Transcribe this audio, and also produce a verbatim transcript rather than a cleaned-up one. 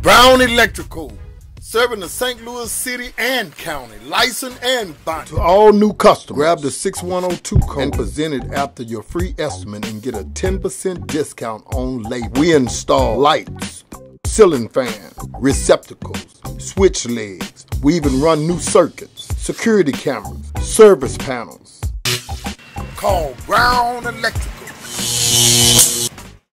Brown Electrical, serving the Saint Louis City and County, licensed and bonded. To all new customers, grab the six one oh two code and present it after your free estimate and get a ten percent discount on labor. We install lights, ceiling fans, receptacles, switch legs. We even run new circuits, security cameras, service panels. Call Brown Electrical.